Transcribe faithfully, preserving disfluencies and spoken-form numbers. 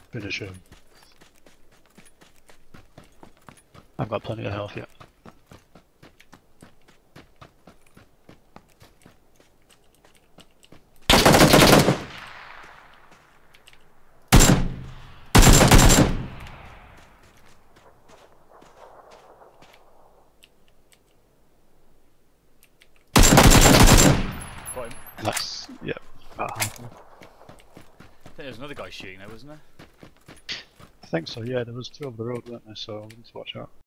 Finish him. I've got plenty of health yet. Got him. That's, yeah, about half. I think there was another guy shooting there, wasn't there? I think so, yeah, there was two over the road, weren't there, so we need to watch out.